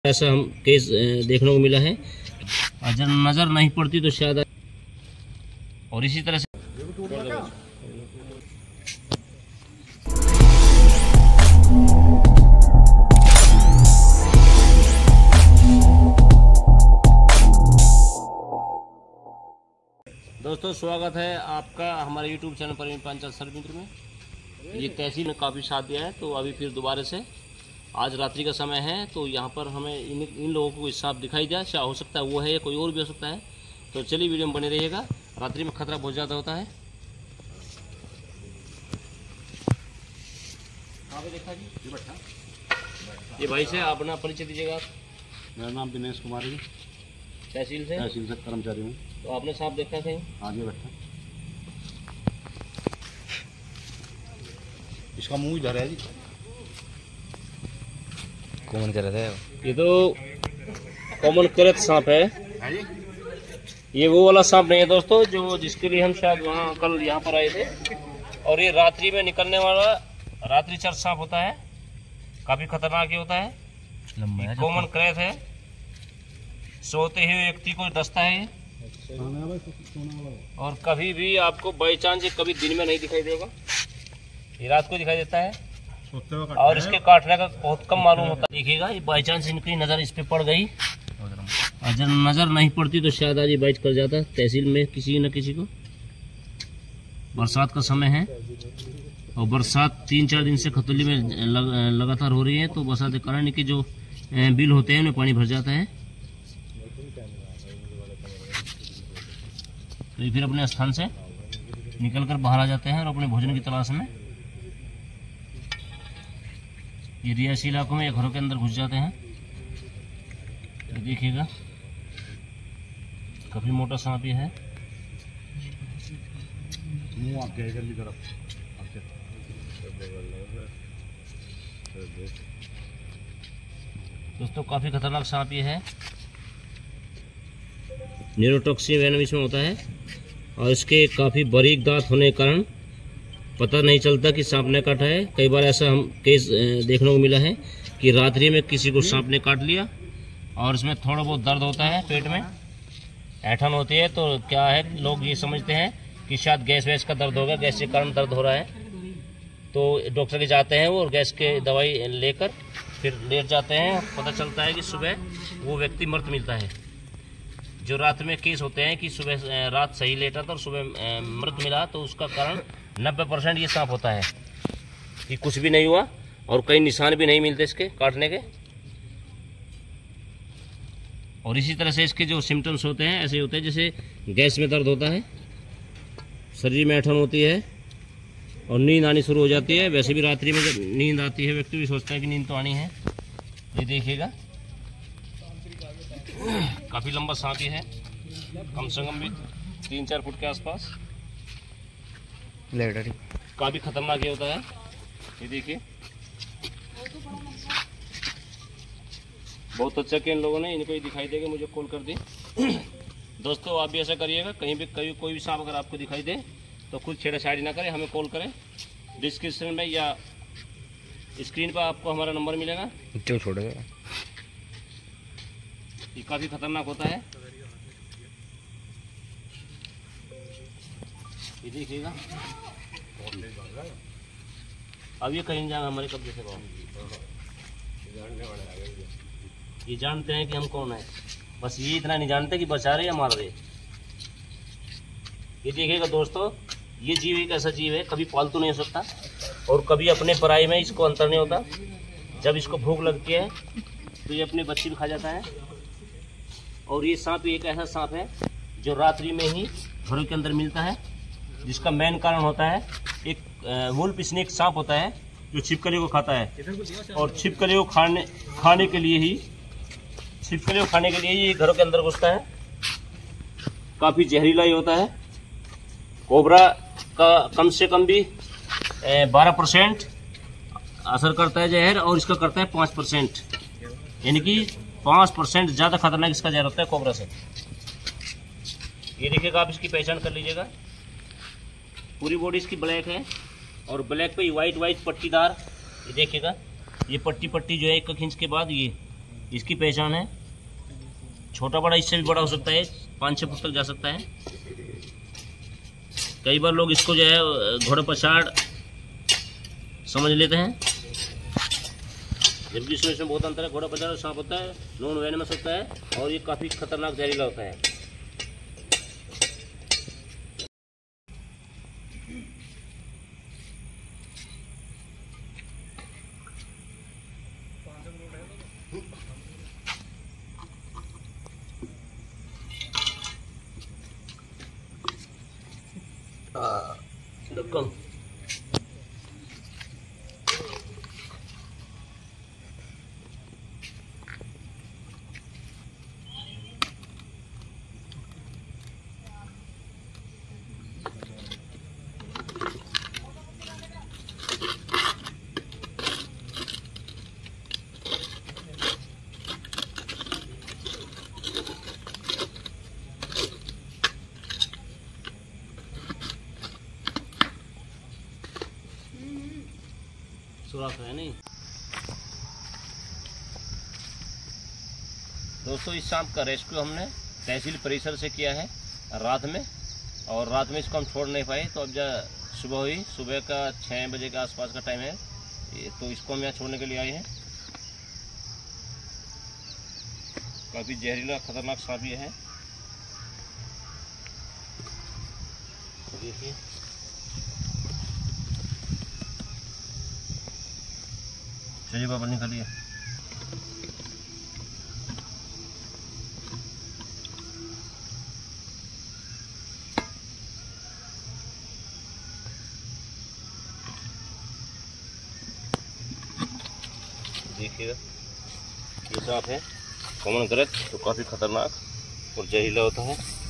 ऐसा हम केस देखने को मिला है। अगर नज़र नहीं पड़ती तो शायद, और इसी तरह से दोस्तों स्वागत है आपका हमारे YouTube चैनल पर पांचाल सर्विस में। ये तहसील ने काफ़ी साथ दिया है, तो अभी फिर दोबारा से आज रात्रि का समय है, तो यहाँ पर हमें इन लोगों को सांप दिखाई दिया। क्या हो सकता है वो है या कोई और भी हो सकता है, तो चलिए वीडियो में बने रहिएगा। रात्रि में खतरा बहुत ज़्यादा होता है। कहाँ पे देखा जी? ये बैठा। ये भाई से अपना परिचय दीजिएगा आप। मेरा नाम दिनेश कुमार है, तहसील से कर्मचारी हूँ। तो आपने सांप देखा कहीं? हाँ जी बैठा। इसका मुंह इधर है जी। कॉमन करत है ये, तो कॉमन करत सांप है। ये वो वाला सांप नहीं है दोस्तों जो जिसके लिए हम शायद वहाँ कल यहाँ पर आए थे। और ये रात्रि में निकलने वाला रात्रिचर सांप होता है, काफी खतरनाक ही होता है। कॉमन करत है, सोते हुए व्यक्ति को डसता है और कभी भी आपको बाई चांस कभी दिन में नहीं दिखाई देगा, ये रात को दिखाई देता है। और इसके काटने का बहुत कम मालूम होता है। देखिएगा ये बाई चांस इनकी नज़र इस पे पड़ गई, अगर नज़र नहीं पड़ती तो शायद आज ये बाइट कर जाता तहसील में किसी न किसी को। बरसात का समय है और बरसात 3-4 दिन से खतौली में लगातार हो रही है, तो बरसात के कारण इनके जो बिल होते हैं उनमें पानी भर जाता है। तो ये फिर अपने स्थान से निकल कर बाहर आ जाते हैं और अपने भोजन की तलाश में ये रिहायशी इलाकों में या घरों के अंदर घुस जाते हैं। तो देखिएगा काफी मोटा सांप ये है। दोस्तों काफी खतरनाक सांप ये है। न्यूरोटॉक्सिन वेनम इसमें होता है और इसके काफी बारीक दांत होने के कारण पता नहीं चलता कि सांप ने काटा है। कई बार ऐसा हम केस देखने को मिला है कि रात्रि में किसी को सांप ने काट लिया और इसमें थोड़ा बहुत दर्द होता है, पेट में ऐंठन होती है, तो क्या है लोग ये समझते हैं कि शायद गैस वैस का दर्द होगा, गैस के कारण दर्द हो रहा है। तो डॉक्टर के जाते हैं वो और गैस के दवाई लेकर फिर लेट जाते हैं। पता चलता है कि सुबह वो व्यक्ति मृत मिलता है। जो रात में केस होते हैं कि सुबह रात सही लेटा था और सुबह मृत मिला, तो उसका कारण 90% ये सांप होता है कि कुछ भी नहीं हुआ और कई निशान भी नहीं मिलते इसके काटने के। और इसी तरह से इसके जो सिम्टम्स होते हैं ऐसे होते हैं जैसे गैस में दर्द होता है, शरीर में ऐंठन होती है और नींद आनी शुरू हो जाती है। वैसे भी रात्रि में जब नींद आती है व्यक्ति भी सोचता है कि नींद तो आनी है। ये देखिएगा काफी लंबा सांप ही है, कम से कम भी 3-4 फुट के आसपास। काफी खतरनाक ये होता है। ये देखिए बहुत अच्छा कि इन लोगों ने इनको ही दिखाई देगा मुझे कॉल कर दी। दोस्तों आप भी ऐसा करिएगा, कहीं भी कोई भी सांप अगर आपको दिखाई दे तो खुद छेड़छाड़ी ना करें, हमें कॉल करें। डिस्क्रिप्शन में या स्क्रीन पर आपको हमारा नंबर मिलेगा। जो छोड़ेगा ये काफी खतरनाक होता है। ये देखिएगा अब ये कहीं जाएगा हमारे कब्जे से बाहर। ये जानते हैं कि हम कौन है, बस ये इतना नहीं जानते कि बचा रहे या मार रहे। ये देखिएगा दोस्तों, ये जीव एक ऐसा जीव है कभी पालतू नहीं हो सकता और कभी अपने पराई में इसको अंतर नहीं होता। जब इसको भूख लगती है तो ये अपने बच्चे भी खा जाता है। और ये सांप एक ऐसा सांप है जो रात्रि में ही घरों के अंदर मिलता है, जिसका मेन कारण होता है एक वुल्फ स्नेक सांप होता है जो छिपकली को खाता है। और छिपकली को खाने के लिए ये घरों के अंदर घुसता है। काफ़ी जहरीला ही होता है। कोबरा का कम से कम भी 12% असर करता है जहर, और इसका करता है 5%, यानी कि 5% ज़्यादा खतरनाक इसका जहर होता है कोबरा से। ये देखिएगा आप इसकी पहचान कर लीजिएगा। पूरी बॉडी इसकी ब्लैक है और ब्लैक पे वाइट पट्टीदार, ये देखिएगा ये पट्टी जो है 1 इंच के बाद ये इसकी पहचान है, छोटा बड़ा इससे भी बड़ा हो सकता है, 5-6 फुट तक जा सकता है। कई बार लोग इसको जो है घोड़े पछाड़ समझ लेते हैं, जबकि इसमें बहुत अंतर है। घोड़ा पछाड़ सांप होता है, नॉन वेनमस होता है और ये काफ़ी खतरनाक जहरीला होता है। ढक्कन सुराख है नहीं। दोस्तों, इस सांप का रेस्क्यू हमने तहसील परिसर से किया है रात में, और रात में इसको हम छोड़ नहीं पाए। तो अब जब सुबह हुई, सुबह का 6 बजे के आसपास का टाइम है, तो इसको हम यहाँ छोड़ने के लिए आए हैं। काफ़ी जहरीला खतरनाक सांप ये है, देखिए। चलिए बाबा निकालिए। देखिएगा, ये सांप है कॉमन ग्रथ, तो काफ़ी खतरनाक और जहरीला होता है।